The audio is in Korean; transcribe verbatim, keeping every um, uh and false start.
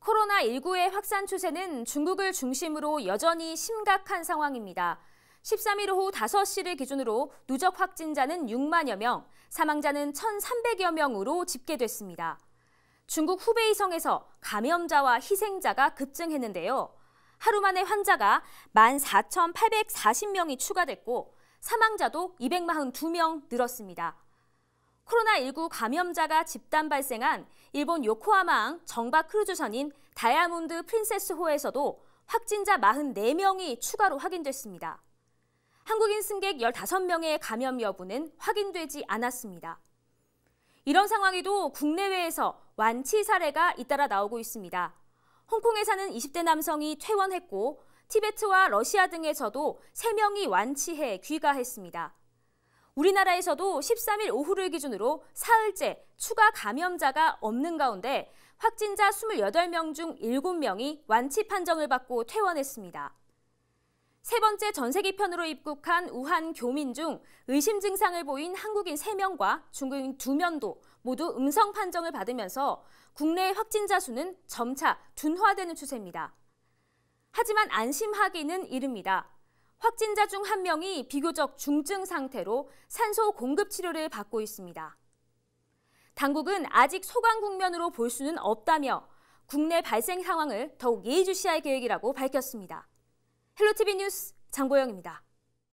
코로나십구의 확산 추세는 중국을 중심으로 여전히 심각한 상황입니다. 십삼 일 오후 다섯 시를 기준으로 누적 확진자는 육만여 명, 사망자는 천삼백여 명으로 집계됐습니다. 중국 후베이성에서 감염자와 희생자가 급증했는데요. 하루 만에 환자가 만 사천팔백사십 명이 추가됐고 사망자도 이백사십이 명 늘었습니다. 코로나십구 감염자가 집단 발생한 일본 요코하마항 정박 크루즈선인 다이아몬드 프린세스호에서도 확진자 사십사 명이 추가로 확인됐습니다. 한국인 승객 열다섯 명의 감염 여부는 확인되지 않았습니다. 이런 상황에도 국내외에서 완치 사례가 잇따라 나오고 있습니다. 홍콩에 사는 이십 대 남성이 퇴원했고 티베트와 러시아 등에서도 세 명이 완치해 귀가했습니다. 우리나라에서도 십삼 일 오후를 기준으로 사흘째 추가 감염자가 없는 가운데 확진자 이십팔 명 중 일곱 명이 완치 판정을 받고 퇴원했습니다. 세 번째 전세기편으로 입국한 우한 교민 중 의심 증상을 보인 한국인 세 명과 중국인 두 명도 모두 음성 판정을 받으면서 국내 확진자 수는 점차 둔화되는 추세입니다. 하지만 안심하기는 이릅니다. 확진자 중 한 명이 비교적 중증 상태로 산소 공급 치료를 받고 있습니다. 당국은 아직 소강 국면으로 볼 수는 없다며 국내 발생 상황을 더욱 예의주시할 계획이라고 밝혔습니다. 헬로티비 뉴스 장보영입니다.